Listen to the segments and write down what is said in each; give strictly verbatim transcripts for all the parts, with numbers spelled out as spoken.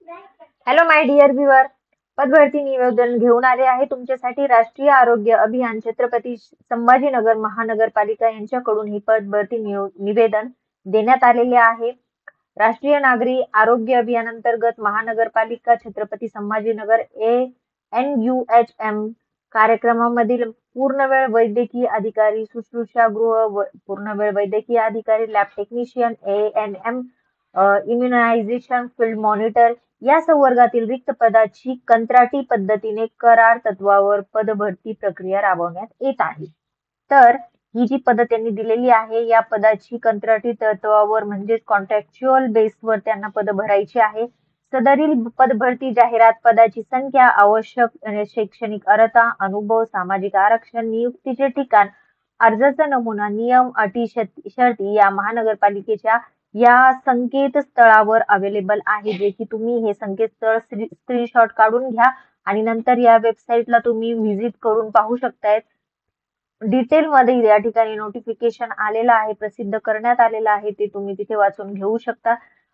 Hello my dear viewer, पदभरती निवेदन घेऊन आले आहे तुमच्यासाठी राष्ट्रीय आरोग्य अभियान छत्रपती संभाजीनगर महानगरपालिका यांच्याकडून ही पदभरती निवेदन देण्यात आलेले आहे। राष्ट्रीय नागरी आरोग्य अभियानांतर्गत महानगरपालिका Chhatrapati Sambhajinagar A N U H M कार्यक्रमामधील पूर्णवेळ वैद्यकीय अधिकारी, शुश्रूषागृह पूर्णवेळ वैद्यकीय अधिकारी, lab technician, A N M, immunisation field monitor या संवर्गातील रिक्त पदाची कंत्राटी पद्धतीने करार तत्वावर पदभरती प्रक्रिया राबवण्यात येत आहे। तर ही जी पद त्यांनी दिलेली आहे या पदाची कंत्राटी तत्वावर म्हणजे कॉन्ट्रॅक्च्युअल बेसवर त्यांना पद भरायची आहे। सदरील पदभरती जाहिरात पदाची संख्या, आवश्यक शैक्षणिक अर्हता, अनुभव, सामाजिक आरक्षण, नियुक्तीचे ठिकाण, अर्जाचा नमुना, नियम, अटी, शर्ती या महानगरपालिकेच्या या संकेतस्थळावर अवेलेबल आहे, जे की तुम्ही हे संकेतस्थळ स्क्रीनशॉट काढून घ्या आणि नंतर या वेबसाईटला तुम्ही व्हिजिट करून पाहू शकताय। डिटेल मध्ये या ठिकाणी नोटिफिकेशन आलेलं आहे, प्रसिद्ध करण्यात आलेलं आहे, ते तुम्ही तिथे वाचून घेऊ शकता।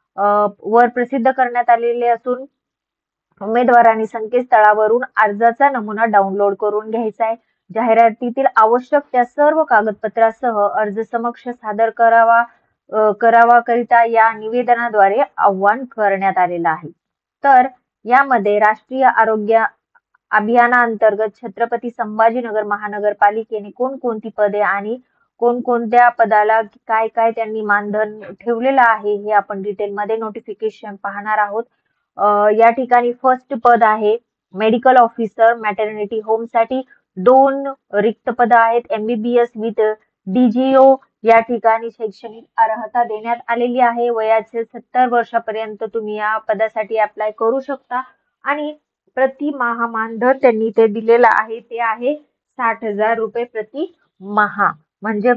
वर प्रसिद्ध करण्यात आलेले असून उमेदवारांनी संकेतस्थळावरून अर्जाचा नमुना डाउनलोड करून घ्यायचा आहे। जाहिरातीतील आवश्यक त्या सर्व कागदपत्रासह अर्ज समक्ष सादर करावा करावा करिता या निवेदनाद्वारे आवाहन करण्यात आलेलं आहे। तर यामध्ये राष्ट्रीय आरोग्य अभियानांतर्गत छत्रपती संभाजीनगर महानगरपालिकेने कोणकोणती पदे आणि कोणकोणत्या पदाला काय काय त्यांनी मानधन ठेवलेलं आहे हे आपण डिटेलमध्ये नोटिफिकेशन पाहणार आहोत। या ठिकाणी फर्स्ट पद आहे मेडिकल ऑफिसर मॅटर्निटी होम साठी दोन रिक्त पद आहेत। एमबीबीएस विथ डीजीओ या ठिकाणी शैक्षणिक अर्हता देण्यात आलेली आहे। वयाचे सत्तर वर्षापर्यंत तुम्ही या पदासाठी अप्लाय करू शकता आणि प्रति माह मानधन त्यांनी ते दिलेलं आहे, ते आहे साठ हजार रुपये प्रति माह म्हणजे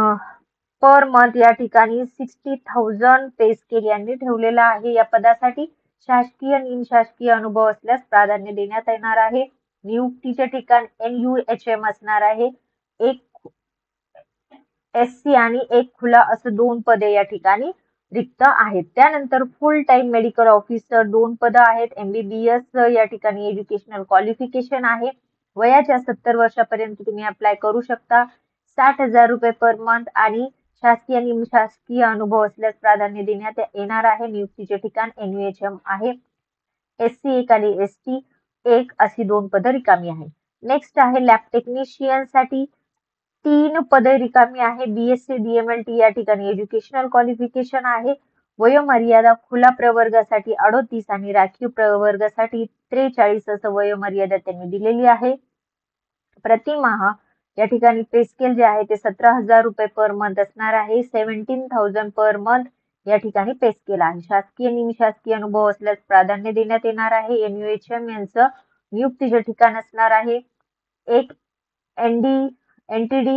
पर मंथ या ठिकाणी सिक्स्टी थाउजंड पे स्केल यांनी ठेवलेला आहे। या पदासाठी शासकीय निमशासकीय अनुभव असल्यास प्राधान्य देण्यात येणार आहे। नियुक्तीचे ठिकाण एन यू एच एम असणार आहे। एक एस सी आणि एक खुला असं दोन पदे या ठिकाणी रिक्त आहेत। त्यानंतर फुल टाइम मेडिकल ऑफिसर दोन पद आहेत। एमबीबीएस या ठिकाणी एज्युकेशनल क्वालिफिकेशन आहे। वयाच्या सत्तर वर्षापर्यंत तुम्ही अप्लाय करू शकता। साठ हजार रुपये पर मंथ आणि शासकीय निमशासकीय अनुभव असल्यास प्राधान्य देण्यात येणार आहे। नियुक्तीचे ठिकाण एन यू एच एम आहे। एस सी एक आणि एस टी एक अशी दोन पद रिकामी आहे। नेक्स्ट आहे लॅब टेक्निशियन साठी तीन पदे रिकामी आहे। बीएससी डीएमएलटी या ठिकाणी एज्युकेशनल क्वालिफिकेशन आहे। वयोमर्यादा खुला प्रवर्गासाठी अडोतीस आणि राखीव प्रवर्गासाठी त्रेचाळीस असं वयोमर्यादा त्यांनी दिलेली आहे। प्रतिमाह या ठिकाणी पे स्केल जे आहे ते सतरा हजार रुपये पर मंथ असणार आहे। सेव्हन्टीन थाउजंड पर मंथ या ठिकाणी पे स्केल आहे। शासकीय निमशासकीय अनुभव असल्यास प्राधान्य देण्यात येणार आहे। एनयूएचएम यांचं नियुक्तीचे ठिकाण असणार आहे एक एनडी एनटीडी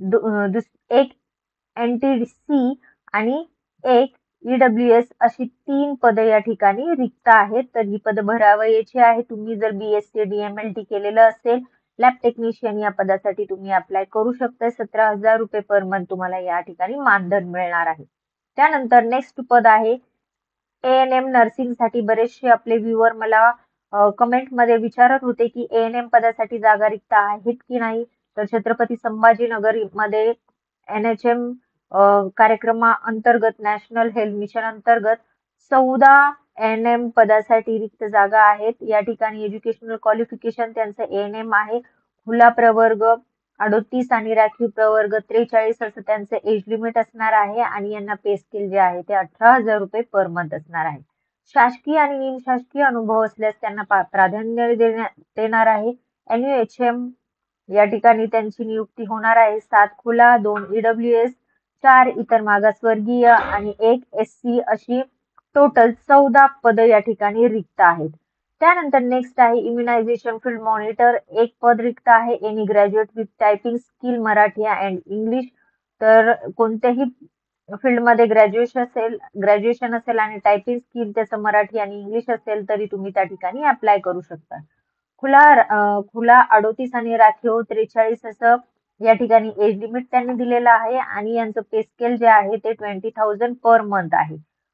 एक एनटीसी आणि एक ईडब्ल्यूएस अशी तीन पदे या ठिकाणी रिक्त आहेत। तर ही पद भरावयाची आहे। तुम्ही जर बीएससी डीएमएलटी केलेलं असेल लॅब टेक्निशियन या पदासाठी तुम्ही अप्लाय करू शकता। सतरा हजार रुपये पर मंथ तुम्हाला या ठिकाणी मानधन मिळणार आहे। त्यानंतर नेक्स्ट पद आहे ए एन एम नर्सिंग साठी। बरेचसे आपले व्ह्युअर मला कमेंट मध्ये विचारत होते की ए एन एम पदासाठी जागा रिक्त आहेत की नाही। तर छत्रपती संभाजीनगर मध्ये एन एच एम कार्यक्रमा अंतर्गत नॅशनल हेल्थ मिशन अंतर्गत चौदा एन एम पदासाठी रिक्त जागा आहेत। या ठिकाणी एज्युकेशनल क्वालिफिकेशन त्यांचं ए एन एम आहे। खुला प्रवर्ग अडोतीस आणि राखीव प्रवर्ग त्रेचाळीस असं त्यांचं एज लिमिट असणार आहे आणि यांना पे स्केल जे आहे ते अठरा हजार रुपये पर मंथ असणार आहे। शासकीय आणि निमशासकीय अनुभव असल्यास त्यांना प्राधान्य देण्यात येणार आहे। एन यू एच एम या ठिकाणी त्यांची नियुक्ती होणार आहे। सात खुला, दोन ईडब्ल्यूएस, चार इतर मागासवर्गीय आणि एक एस सी अशी टोटल चौदा पद या ठिकाणी रिक्त आहेत। त्यानंतर नेक्स्ट आहे इम्युनायझेशन फील्ड मॉनिटर एक पद रिक्त आहे। Any graduate with typing skill Marathi and English. तर कोणत्याही फील्ड मध्ये ग्रॅज्युएशन असेल ग्रॅज्युएशन असेल आणि टायपिंग स्किल त्याचं मराठी आणि इंग्लिश असेल तरी तुम्ही त्या ठिकाणी अप्लाय करू शकता। खुला खुला अडोतीस आणि राखीव त्रेचाळीस असं या ठिकाणी एज लिमिट त्यांनी दिलेलं आहे आणि यांचं पे स्केल जे आहे ते ट्वेंटी थाउजंड पर मंथ आहे।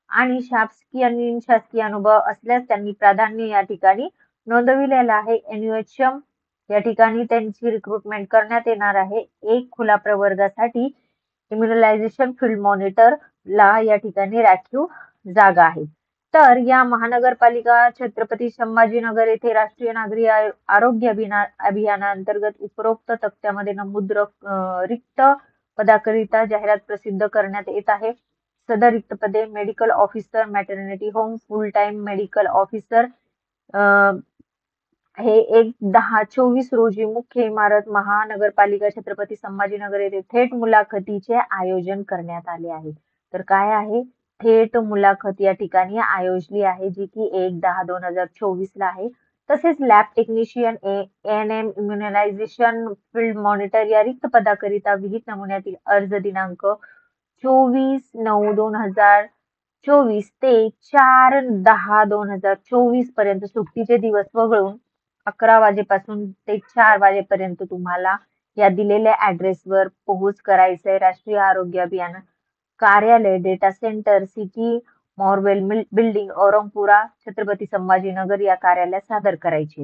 आणि शासकीय आणि निमशासकीय अनुभव असल्यास त्यांनी प्राधान्य या ठिकाणी नोंदविलेलं आहे. एन यू एच एम या ठिकाणी त्यांची रिक्रुटमेंट करण्यात येणार आहे. एक खुला प्रवर्गासाठी इम्युनलायझेशन फील्ड मॉनिटर ला या ठिकाणी राखीव जागा आहे. तर या महानगरपालिका छत्रपती संभाजीनगर येथे राष्ट्रीय नागरी आय- आरोग्य अभिना अभियानाअंतर्गत उपरोक्त तक्त्यामध्ये नमूद रक- अं, रिक्त पदाकरिता जाहिरात प्रसिद्ध करण्यात येत आहे. सदर रिक्त पदे medical officer, maternity home, full time medical officer हे एक दहा चोवीस रोजी मुख्य इमारत महानगरपालिका छत्रपती संभाजीनगर येथे थेट मुलाखतीचे आयोजन करण्यात आले आहे. तर काय आहे? थेट मुलाखत या ठिकाणी आयोजली आहे, जी की एक दहा दोन हजार चोवीस ला आहे. तसेच lab technician N M immunisation field monitor या रिक्त पदाकरिता विहित नमुन्यातील अर्ज दिनांक चोवीस नऊ दोन हजार चोवीस ते चार दहा दोन हजार चोवीस पर्यंत सुट्टीचे दिवस वगळून अकरा वाजेपासून ते चार वाजेपर्यंत तुम्हाला या दिलेल्या ऍड्रेसवर पोहोच करायचंय. राष्ट्रीय आरोग्य अभियान कार्यालय, data centre, city Marvel building, Aurangpura, Chhatrapati Sambhajinagar या कार्यालयात सादर करायचे.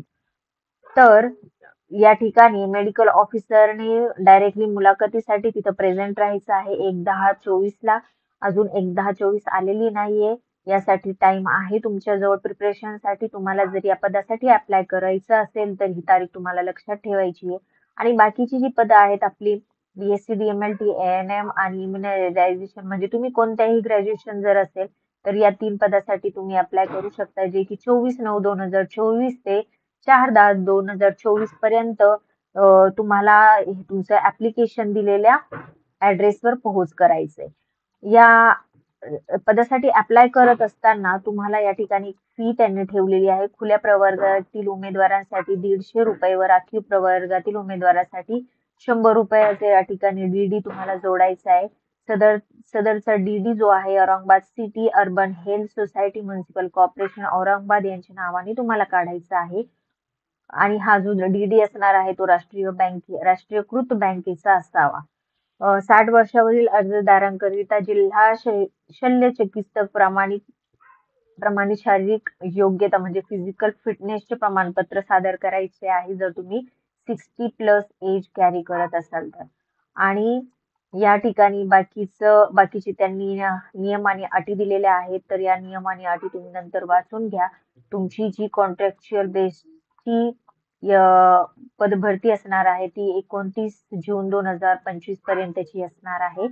तर या ठिकाणी मेडिकल ऑफिसरने डायरेक्टली मुलाखतीसाठी तिथं प्रेझेंट राहायचं आहे एक दहा चोवीस ला. अजून एक दहा चोवीस आलेली नाहीये. यासाठी टाइम आहे तुमच्याजवळ प्रिपरेशनसाठी. तुम्हाला जर या पदासाठी अप्लाय करायचं असेल तर ही तारीख तुम्हाला लक्षात ठेवायची आहे. आणि बाकीची जी पदं आहेत आपली बीएससी, डीएमएलटी, एएनएम आणि इम्युनायझेशन म्हणजे तुम्ही कोणत्याही ग्रॅज्युएशन जर असेल तर या तीन पदासाठी तुम्ही अप्लाय करू शकता, जे की चोवीस नऊ दोन हजार चोवीस ते चार दहा दोन हजार चोवीस पर्यंत अं, तुम्हाला हे तुमचं ऍप्लिकेशन दिलेल्या ऍड्रेसवर पोहोच करायचंय. या अ, पदासाठी अप्लाय करत असताना तुम्हाला या ठिकाणी फी त्यांनी ठेवलेली आहे. खुल्या प्रवर्गातील उमेदवारांसाठी दीडशे रुपये व राखीव प्रवर्गातील उमेदवारासाठी शंभर रुपयाचे या ठिकाणी डीडी तुम्हाला जोडायचा आहे. सदर सदरचा डीडी जो आहे Aurangabad city urban health society municipal corporation Aurangabad यांच्या नावाने तुम्हाला काढायचा आहे. आणि हा जो डीडी असणार आहे तो राष्ट्रीय बँके राष्ट्रीयकृत बँकेचा असावा. अ, साठ वर्षावरील अर्जदारांकरिता जिल्हा श- शल्य चिकित्सक प्रमाणित प्रमाणित शारीरिक योग्यता म्हणजे फिजिकल फिटनेसचे प्रमाणपत्र सादर करायचे आहे जर तुम्ही सिक्स्टी प्लस एज कॅरी करत असाल तर. आणि या ठिकाणी बाकीचं बाकीचे त्यांनी अ, नियम आणि अटी दिलेल्या आहेत. तर या नियम आणि अटी तुम्ही नंतर वाचून घ्या. तुमची जी कॉन्ट्रॅक्च्युअल बेसची पदभरती असणार आहे ती एकोणतीस जून दोन हजार पंचवीस पर्यंतची असणार आहे.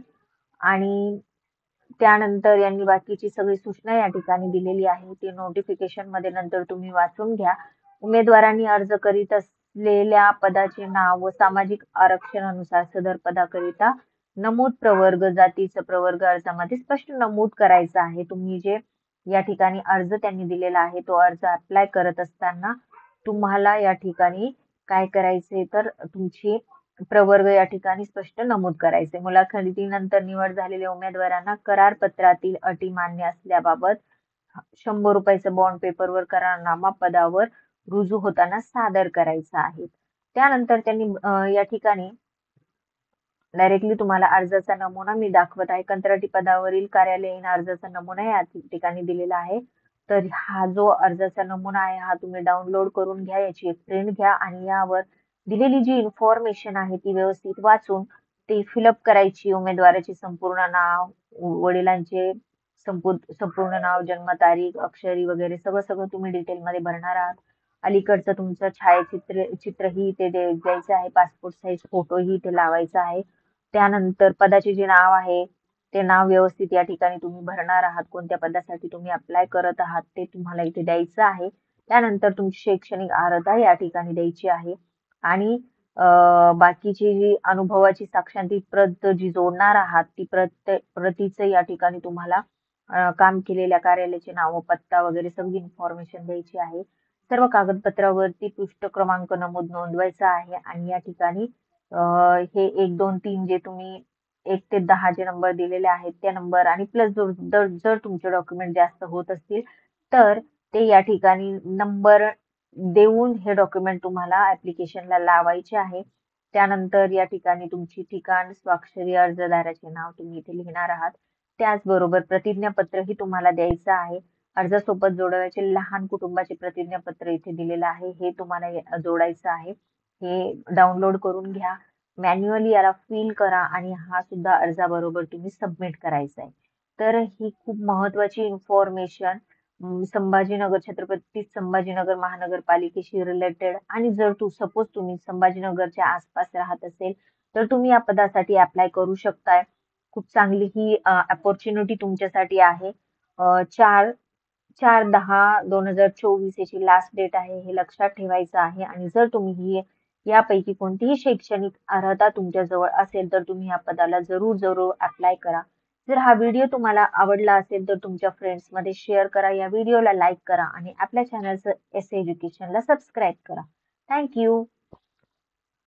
आणि त्यानंतर यांनी बाकीची सगळी सूचना या ठिकाणी दिलेली आहे. ती नोटिफिकेशन मध्ये नंतर तुम्ही वाचून घ्या. उमेदवारांनी अर्ज करीत असलेल्या पदाचे नाव व सामाजिक आरक्षणानुसार सदर पदाकरिता नमूद प्रवर्ग जातीचं प्रवर्ग अर्जामध्ये स्पष्ट नमूद करायचं आहे. तुम्ही जे या ठिकाणी अर्ज त्यांनी दिलेला आहे तो अर्ज अप्लाय करत असताना तुम्हाला या ठिकाणी काय करायचे तर तुमची प्रवर्ग या ठिकाणी स्पष्ट नमूद करायचे. मुलाखतीनंतर निवड झालेल्या उमेदवारांना करार पत्रातील अटी मान्य असल्याबाबत शंभर रुपयाचं बॉन्ड पेपरवर करारनामा पदावर रुजू होताना सादर करायचा आहे. त्यानंतर त्यांनी अं, या ठिकाणी डायरेक्टली तुम्हाला अर्जाचा नमुना मी दाखवत आहे. कंत्राटी पदावरील कार्यालयीन अर्जाचा नमुना या ठिकाणी दिलेला आहे. तर हा जो अर्जाचा नमुना आहे हा तुम्ही डाउनलोड करून घ्या, याची एक प्रिंट घ्या आणि यावर दिलेली जी इन्फॉर्मेशन आहे ती व्यवस्थित वाचून ती फिलअप करायची. उमेदवाराचे संपूर्ण नाव, वडिलांचे संपू- संपूर्ण नाव, जन्मतारीख, अक्षरी वगैरे सगळं सगळं तुम्ही डिटेलमध्ये भरणार आहात. अलीकडचं तुमचं छायाचित्र चित्रही इथे द्याय- द्यायचं आहे. पासपोर्ट साईज फोटोही इथे लावायचा आहे. त्यानंतर पदाचे जे नाव आहे ते नाव व्यवस्थित या ठिकाणी तुम्ही भरणार आहात. कोणत्या पदासाठी तुम्ही अप्लाय करत आहात ते तुम्हाला इथे द्यायचं आहे. त्यानंतर तुमची शैक्षणिक अर्हता या ठिकाणी द्यायची आहे. आणि अं, बाकीची जी अनुभवाची साक्षांती प्रत जी जोडणार आहात ती प्रत प्रतीचं या ठिकाणी तुम्हाला अं, काम केलेल्या कार्यालयाचे नाव, पत्ता वगैरे सगळी इन्फॉर्मेशन द्यायची आहे. सर्व कागदपत्रावरती पृष्ठ क्रमांक नमूद नोंदवायचा आहे. आणि या ठिकाणी अं, हे एक दोन तीन जे तुम्ही एक ते दहा जे नंबर दिलेले आहेत त्या नंबर आणि प्लस जर जर जर तुमचे डॉक्युमेंट जास्त होत असतील तर ते या ठिकाणी नंबर देऊन हे डॉक्युमेंट तुम्हाला ऍप्लिकेशनला लावायचे आहे. त्यानंतर या ठिकाणी तुमची ठिकाण, स्वाक्षरी, अर्जदाराचे नाव तुम्ही इथे लिहिणार आहात. त्याचबरोबर प्रतिज्ञापत्रही तुम्हाला द्यायचं आहे. अर्जासोबत जोडवायचे लहान कुटुंबाचे प्रतिज्ञापत्र इथे दिलेलं आहे. हे तुम्हाला या- जोडायचं आहे. हे डाउनलोड करून घ्या. मॅन्युअली याला फिल करा आणि हा सुद्धा अर्जाबरोबर तुम्ही सबमिट करायचा आहे. तर ही खूप महत्वाची इन्फॉर्मेशन संभाजीनगर छत्रपती संभाजीनगर महानगरपालिकेशी रिलेटेड आणि जर तू सपोज तुम्ही संभाजीनगरच्या आसपास राहत असेल तर तुम्ही या पदासाठी अप्लाय करू शकताय. खूप चांगली ही अपॉर्च्युनिटी तुमच्यासाठी आहे. अ, चार चार दहा दोन हजार चोवीस याची लास्ट डेट आहे हे लक्षात ठेवायचं आहे. आणि जर तुम्ही ही यापैकी कोणतीही शैक्षणिक अर्हता तुमच्याजवळ असेल तर तुम्ही या पदाला जरूर जरूर अप्लाय करा. जर हा व्हिडिओ तुम्हाला आवडला असेल तर तुमच्या फ्रेंड्स मध्ये शेअर करा. या व्हिडिओला लाईक करा आणि आपल्या चॅनलचं एस एज्युकेशनला सबस्क्राईब करा. Thank you.